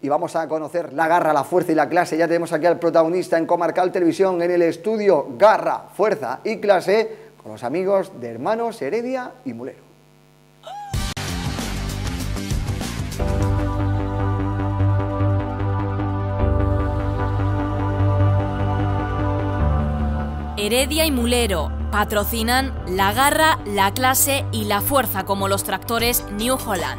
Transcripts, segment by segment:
y vamos a conocer la garra, la fuerza y la clase. Ya tenemos aquí al protagonista en Comarcal Televisión, en el estudio Garra, Fuerza y Clase, con los amigos de Hermanos Heredia y Mulero. Heredia y Mulero patrocinan la garra, la clase y la fuerza, como los tractores New Holland.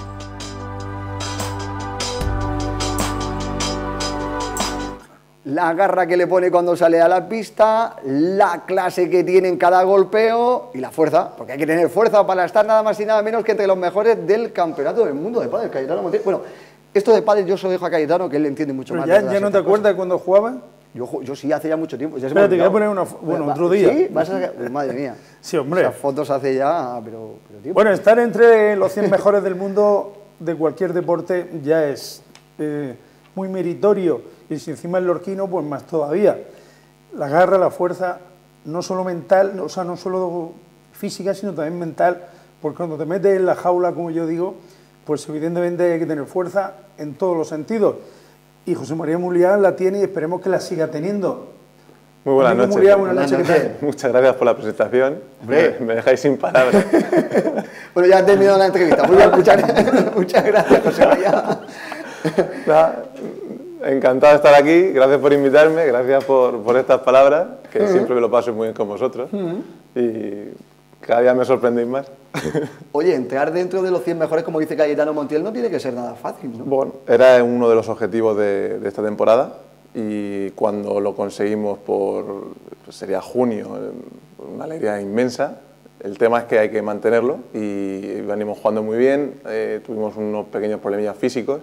La garra que le pone cuando sale a la pista, la clase que tiene en cada golpeo y la fuerza, porque hay que tener fuerza para estar nada más y nada menos que entre los mejores del campeonato del mundo de pádel. Cayetano Montiel. Bueno, esto de pádel yo se lo dejo a Cayetano, que él entiende mucho más. ¿Ya no te acuerdas cuando jugabas? Yo sí, hace ya mucho tiempo. Ya Espérate, te voy a poner una... Bueno, otro día. ¿Sí? Madre mía. Sí, hombre. Esas fotos hace ya... Pero tiempo. Bueno, estar entre los 100 mejores del mundo de cualquier deporte ya es muy meritorio. Y si encima es lorquino, pues más todavía. La garra, la fuerza, no solo mental, o sea, no solo física, sino también mental, porque cuando te metes en la jaula, como yo digo, pues evidentemente hay que tener fuerza en todos los sentidos. Y José María Mulián la tiene y esperemos que la siga teniendo. Muy buenas noches. Mulián, buenas noches. Muchas gracias por la presentación. Me dejáis sin palabras. Bueno, ya ha terminado la entrevista. Muy bien, muchas gracias, José María. Encantado de estar aquí. Gracias por invitarme. Gracias por estas palabras, que siempre me lo paso muy bien con vosotros. Y cada día me sorprendéis más. Oye, entrar dentro de los 100 mejores, como dice Cayetano Montiel, no tiene que ser nada fácil, ¿no? Bueno, era uno de los objetivos de esta temporada y cuando lo conseguimos sería junio, una alegría inmensa. El tema es que hay que mantenerlo y venimos jugando muy bien, tuvimos unos pequeños problemillas físicos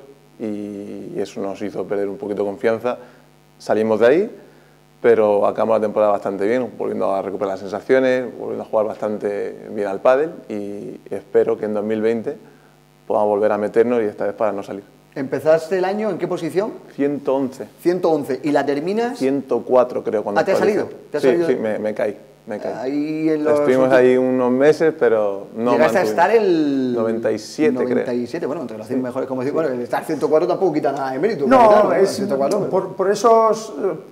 y eso nos hizo perder un poquito de confianza. Salimos de ahí, pero acabamos la temporada bastante bien, volviendo a recuperar las sensaciones, volviendo a jugar bastante bien al pádel y espero que en 2020 podamos volver a meternos y esta vez para no salir. ¿Empezaste el año en qué posición? 111. 111. ¿Y la terminas? 104 creo cuando ¿te ha salido? Sí, me caí. Ahí en los Estuvimos ahí unos meses, pero no llegaste a estar el 97, 97, creo. Bueno, entre los 100 mejores, como decir, bueno, el estar 104 tampoco quita nada de mérito. No, es 104, por esos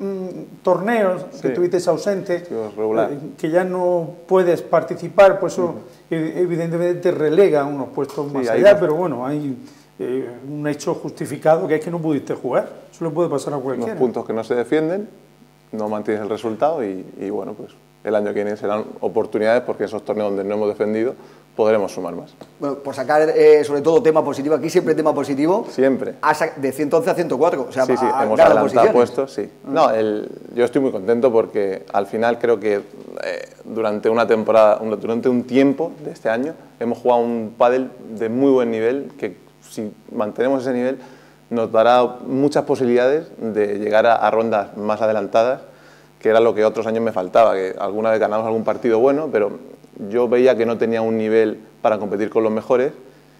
torneos que tuviste ausente, que ya no puedes participar, pues eso evidentemente te relega a unos puestos más allá, pero bueno, hay un hecho justificado que es que no pudiste jugar. Eso le puede pasar a cualquiera. Unos puntos que no se defienden, no mantienes el resultado y bueno, pues el año que viene serán oportunidades porque esos torneos donde no hemos defendido podremos sumar más. Bueno, por sacar sobre todo tema positivo, aquí siempre tema positivo. Siempre. De 111 a 104. O sea, sí, hemos adelantado puestos, sí. No, yo estoy muy contento porque al final creo que durante una temporada, durante un tiempo de este año, hemos jugado un pádel de muy buen nivel que si mantenemos ese nivel nos dará muchas posibilidades de llegar a rondas más adelantadas, que era lo que otros años me faltaba, que alguna vez ganamos algún partido bueno, pero yo veía que no tenía un nivel para competir con los mejores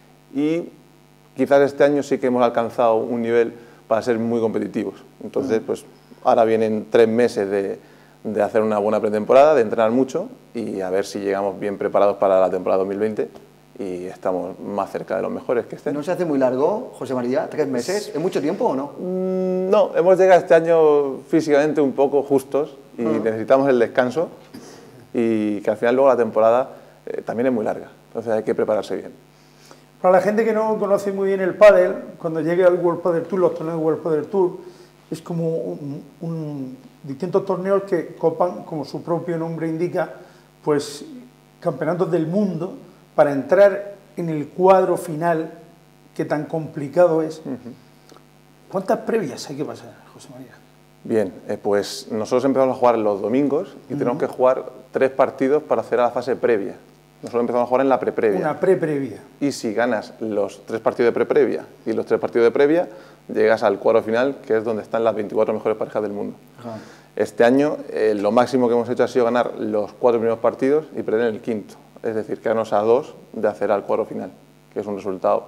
y quizás este año sí que hemos alcanzado un nivel para ser muy competitivos. Entonces, pues ahora vienen 3 meses de hacer una buena pretemporada, de entrenar mucho y a ver si llegamos bien preparados para la temporada 2020 y estamos más cerca de los mejores que estén. ¿No se hace muy largo, José María? ¿3 meses? ¿Es mucho tiempo o no? No, hemos llegado este año físicamente un poco justos y necesitamos el descanso y que al final luego la temporada también es muy larga, entonces hay que prepararse bien. Para la gente que no conoce muy bien el pádel, cuando llegue al World Padel Tour, los torneos del World Padel Tour, es como distintos torneos que copan, como su propio nombre indica, pues campeonatos del mundo para entrar en el cuadro final que tan complicado es. ¿Cuántas previas hay que pasar, José María? Bien, pues nosotros empezamos a jugar los domingos y tenemos que jugar 3 partidos para hacer a la fase previa. Nosotros empezamos a jugar en la preprevia. Una pre-previa. Y si ganas los 3 partidos de preprevia y los 3 partidos de previa, llegas al cuadro final, que es donde están las 24 mejores parejas del mundo. Este año lo máximo que hemos hecho ha sido ganar los 4 primeros partidos y perder el 5º. Es decir, quedarnos a 2 de hacer al cuadro final, que es un resultado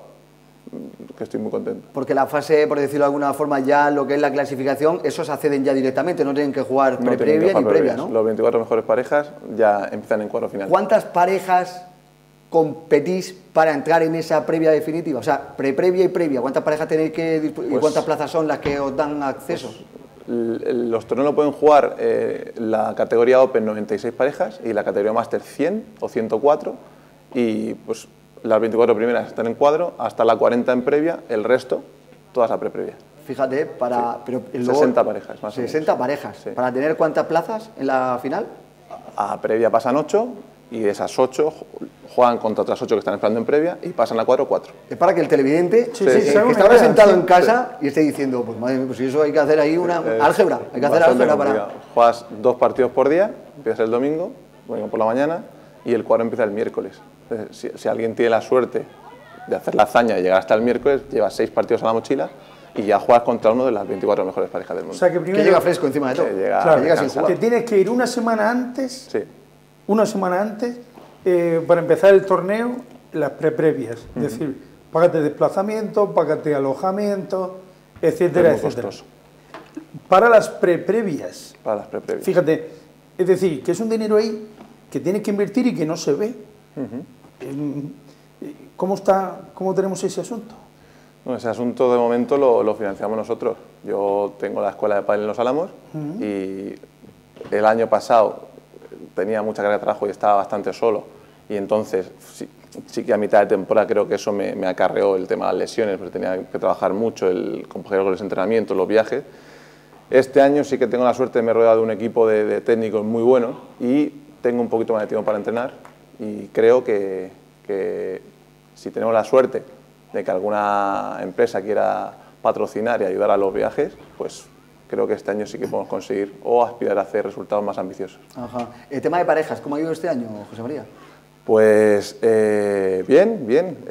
que estoy muy contento. Porque la fase, por decirlo de alguna forma, ya lo que es la clasificación, esos acceden ya directamente, no tienen que jugar previa ni previa, ¿no? Los 24 mejores parejas ya empiezan en cuadro final. ¿Cuántas parejas competís para entrar en esa previa definitiva? O sea, previa y previa, ¿cuántas parejas tenéis que y cuántas plazas son las que os dan acceso? Los torneos lo pueden jugar la categoría Open 96 parejas y la categoría Master 100 o 104, y pues las 24 primeras están en cuadro, hasta la 40 en previa, el resto todas a pre-previa. Fíjate, para... Sí. Pero 60 parejas, más 60 o menos. parejas. Sí. ¿Para tener cuántas plazas en la final? A previa pasan 8 y de esas 8 juegan contra otras 8 que están esperando en previa y pasan a cuadro 4. Es para que el televidente Sí, que se haga está una idea, sentado sí. en casa y esté diciendo, pues madre mía, pues eso hay que hacer ahí una álgebra, hay que hacer Bastante álgebra para... complicado. Juegas 2 partidos por día, empiezas el domingo por la mañana y el cuadro empieza el miércoles. Entonces, si alguien tiene la suerte de hacer la hazaña y llegar hasta el miércoles, llevas 6 partidos a la mochila y ya juegas contra uno de las 24 mejores parejas del mundo. O sea que Que primero... llega fresco encima de todo. Que llega- Claro, que llega sin cansado. jugar. te tienes que ir una semana antes, Sí. para empezar el torneo, las previas. Es decir, págate desplazamiento, págate alojamiento, etcétera, Es muy etcétera. costoso Para las previas, para las pre-previas. fíjate, es decir, que es un dinero ahí que tienes que invertir y que no se ve. ¿Cómo tenemos ese asunto? No, ese asunto de momento lo financiamos nosotros. Yo tengo la escuela de pádel en Los Álamos y el año pasado tenía mucha carga de trabajo y estaba bastante solo, y entonces sí que a mitad de temporada creo que eso me acarreó el tema de las lesiones, porque tenía que trabajar mucho, el compaginar con los entrenamientos, los viajes. Este año sí que tengo la suerte de me he rodeado de un equipo de técnicos muy buenos y tengo un poquito más de tiempo para entrenar, y creo que si tenemos la suerte de que alguna empresa quiera patrocinar y ayudar a los viajes, pues creo que este año sí que podemos conseguir o aspirar a hacer resultados más ambiciosos. Ajá. El tema de parejas, ¿cómo ha ido este año, José María? Pues bien.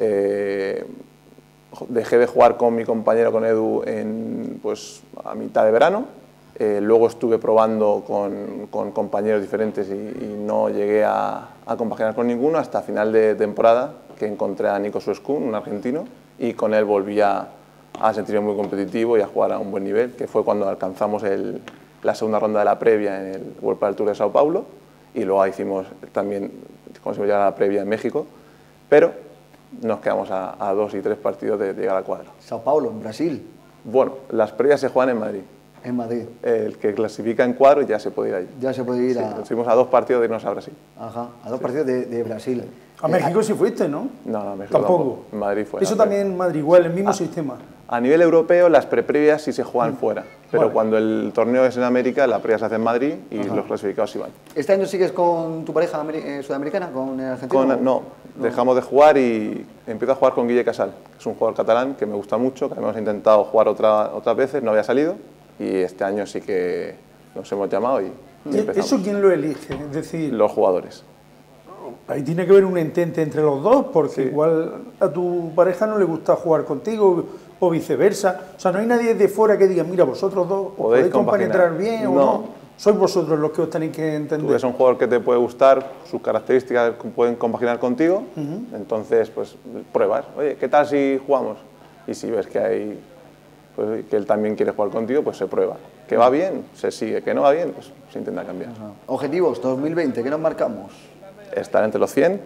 Dejé de jugar con mi compañero, con Edu, pues, a mitad de verano. Luego estuve probando con compañeros diferentes y no llegué a compaginar con ninguno hasta final de temporada, que encontré a Nico Suescun, un argentino, y con él volví a sentirme muy competitivo y a jugar a un buen nivel, que fue cuando alcanzamos la segunda ronda de la previa en el World Padel Tour de Sao Paulo, y luego hicimos también, conseguimos llegar a la previa en México, pero nos quedamos a 2 y 3 partidos de llegar al cuadro. Sao Paulo, en Brasil, Bueno, las previas se juegan en Madrid. en Madrid. El que clasifica en cuadro ya se puede ir allí. Ya se puede ir Sí, a... nos fuimos a 2 partidos de irnos a Brasil. Ajá, a 2 partidos de Brasil. A México sí fuiste, ¿no? No, México Tampoco. En Madrid fue. Eso también en Madrid, igual, el mismo sistema. A nivel europeo, las preprevias sí se juegan fuera, pero Vale. cuando el torneo es en América, la previa se hace en Madrid y los clasificados sí van. ¿Este año sigues con tu pareja sudamericana, con el argentino? No, dejamos de jugar y empiezo a jugar con Guille Casal, que es un jugador catalán que me gusta mucho, que hemos intentado jugar otras veces, no había salido, y este año sí que nos hemos llamado y empezamos. ¿Eso quién lo elige? Es decir, Los jugadores. ahí tiene que haber un entente entre los dos, porque igual a tu pareja no le gusta jugar contigo o viceversa. O sea, no hay nadie de fuera que diga, mira, vosotros dos os podéis compenetrar compaginar. bien o No. no. Sois vosotros los que os tenéis que Tú entender. ves a un jugador que te puede gustar, sus características pueden compaginar contigo, entonces pues pruebas. Oye, ¿qué tal si jugamos? Y si ves que que él también quiere jugar contigo, pues se prueba. Que va bien, se sigue. Que no va bien, pues se intenta cambiar. Objetivos 2020, ¿qué nos marcamos? Estar entre los 100,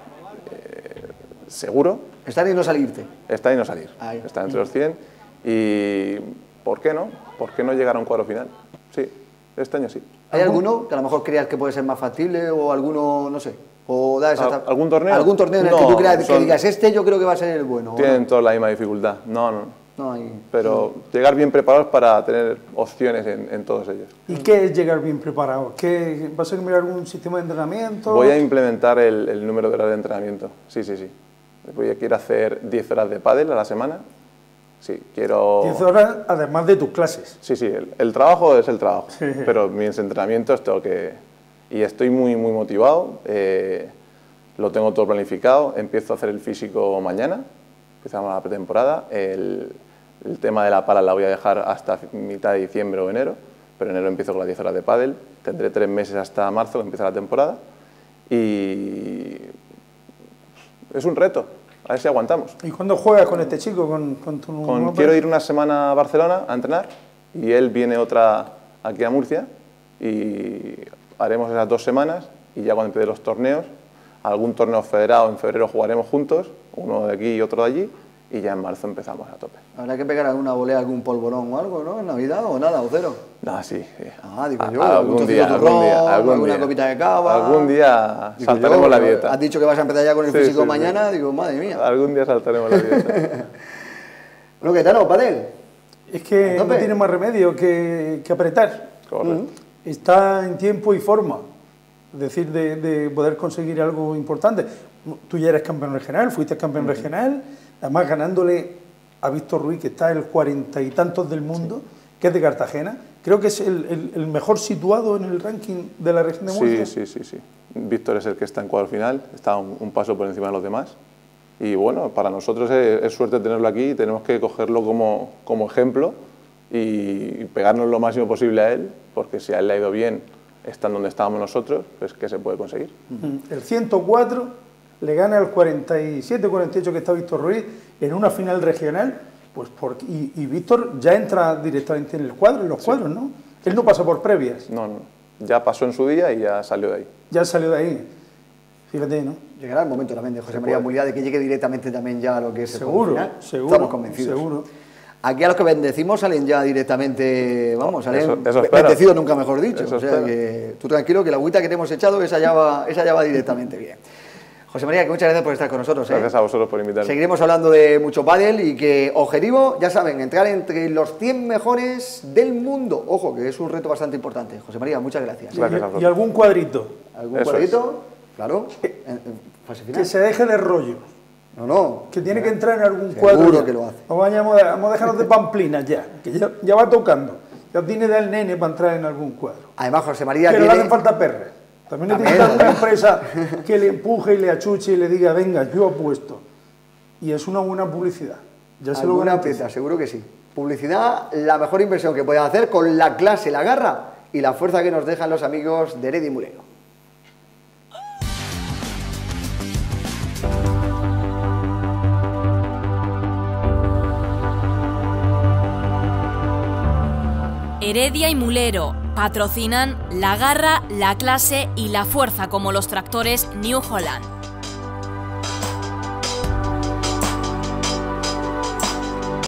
seguro. Estar y no salirte. Estar y no salir. Ahí. Estar entre los 100 y ¿por qué no? ¿Por qué no llegar a un cuadro final? Sí, este año sí. ¿Hay alguno que a lo mejor creas que puede ser más factible o alguno, no sé? O da esa ¿Algún torneo? ¿Algún torneo en el que No, tú creas que son- digas, este yo creo que va a ser el bueno? ¿o Tienen todos la misma dificultad. No. no hay... Pero llegar bien preparados para tener opciones en todos ellos. ¿Y qué es llegar bien preparado? ¿Qué, ¿Vas a mirar algún sistema de entrenamiento? Voy a implementar el número de horas de entrenamiento. Sí. Quiero hacer 10 horas de pádel a la semana. Sí, quiero... 10 horas además de tus clases. Sí, el trabajo es el trabajo, Sí. pero mis entrenamientos tengo que... Y estoy muy motivado, lo tengo todo planificado, empiezo a hacer el físico mañana, empezamos la pretemporada, el tema de la pala la voy a dejar hasta mitad de diciembre o enero, pero en enero empiezo con las 10 horas de pádel, tendré 3 meses hasta marzo que empieza la temporada y es un reto, a ver si aguantamos. ¿Y cuándo juegas con este chico, con tu nuevo Quiero pareja? ir una semana a Barcelona a entrenar y él viene otra aquí a Murcia y haremos esas 2 semanas y ya cuando empiecen los torneos algún torneo federado en febrero jugaremos juntos, uno de aquí y otro de allí, y ya en marzo empezamos a tope. Habrá que pegar alguna volea, algún polvorón o algo, ¿no? En Navidad o nada, o cero. No, sí. Digo yo, algún día, alguna copita de cava. Algún día saltaremos la dieta. Has dicho que vas a empezar ya con el físico mañana, digo, madre mía. Algún día saltaremos la dieta. Bueno, ¿qué tal, Padel? Es que no tiene más remedio que apretar. Correcto. Está en tiempo y forma, es decir, de poder conseguir algo importante. Tú ya eres campeón regional, fuiste campeón regional, además ganándole a Víctor Ruiz, que está en el 40 y tantos del mundo, que es de Cartagena. Creo que es el mejor situado en el ranking de la región de Murcia. Sí. Víctor es el que está en cuadro final, está un paso por encima de los demás. Y bueno, para nosotros es suerte tenerlo aquí, tenemos que cogerlo como ejemplo y pegarnos lo máximo posible a él, porque si a él le ha ido bien, estando donde estábamos nosotros, pues ¿qué se puede conseguir? El 104 le gana el 47-48 que está Víctor Ruiz en una final regional, pues y Víctor ya entra directamente en el cuadro, en los cuadros, ¿no? Él no pasa por previas. No, ya pasó en su día y ya salió de ahí. Ya salió de ahí, fíjate, ¿no? Llegará el momento también de José María Mulía de que llegue directamente también ya a lo que es seguro, el final. Seguro, estamos convencidos. Seguro. Aquí a los que bendecimos salen ya directamente, vamos, salen eso bendecidos nunca mejor dicho. Eso o sea que tú tranquilo que la agüita que te hemos echado, esa ya va directamente bien. José María, que muchas gracias por estar con nosotros. Gracias a vosotros por invitarme. Seguiremos hablando de mucho pádel y que objetivo, ya saben, entrar entre los 100 mejores del mundo. Ojo, que es un reto bastante importante. José María, muchas gracias. Gracias a vosotros. Y algún cuadrito. ¿Algún cuadrito? Claro. Fase final. Que se deje de rollo. No. Que tiene que entrar en algún cuadro. Seguro que lo hace. Vamos a dejarnos de pamplinas ya, que ya va tocando. Ya tiene del nene para entrar en algún cuadro. Además, José María Pero tiene... le hacen falta perres. También necesita una empresa que le empuje y le achuche y le diga, venga, yo apuesto. Y es una buena publicidad. Ya se lo Alguna pieza, seguro que sí. Publicidad, la mejor inversión que puedes hacer con la clase, la garra y la fuerza que nos dejan los amigos de Heredia y Mulero. Heredia y Mulero patrocinan la garra, la clase y la fuerza como los tractores New Holland.